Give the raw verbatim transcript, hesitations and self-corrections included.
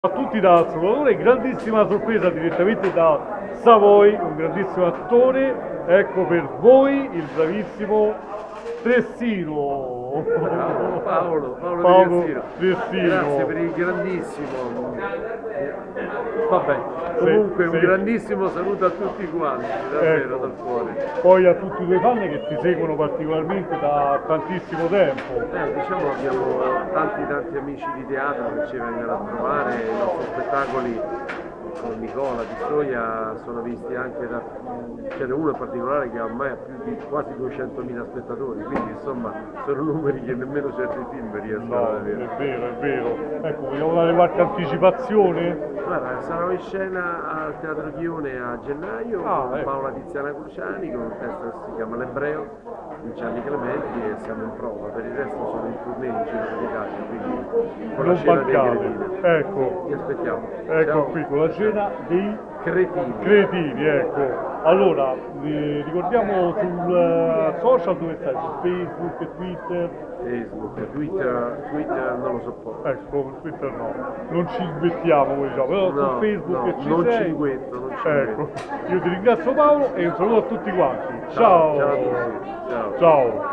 A tutti da Salvatore, grandissima sorpresa direttamente da Savoy, un grandissimo attore, ecco per voi il bravissimo Tressino. Bravo, Paolo, Paolo Paolo Di Tressino. Grazie per Tressino. il grandissimo. Vabbè, Sì, comunque un sì. grandissimo saluto a tutti quanti, davvero Ecco. dal cuore. Poi a tutti i tuoi fan che ti seguono particolarmente da tantissimo tempo. Eh, diciamo abbiamo tanti tanti amici di teatro che ci vengono a trovare, i nostri spettacoli con Nicola Pistoia sono visti anche da, ce n'è uno in particolare che ormai ha più di quasi duecentomila spettatori, quindi insomma sono numeri che nemmeno certi film riescono No, ad è avere. vero, è vero. Ecco, vogliamo dare qualche anticipazione? Guarda, sarò in scena al Teatro Ghione a gennaio Ah, con ecco. Paola Tiziana Cruciani con un testo che si chiama L'Ebreo di Gianni Clementi e siamo in prova, per il resto sono in tournée in giro per l'Italia, quindi con la Non scena dei mancate. Cretini. Ecco, Ti aspettiamo. ecco Ciao. qui con la cena dei Cretini. cretini, ecco. Allora, eh, ricordiamo sul eh, social dove stai? Su Facebook, Twitter? Facebook, Twitter, Twitter non lo sopporto. Ecco, Twitter no, non ci mettiamo, come diciamo, però su No, Facebook no, ci non sei. cinguetto, non Ecco, cinguetto. io ti ringrazio Paolo e un saluto a tutti quanti. Ciao, Ciao. ciao a tutti. Ciao. Ciao.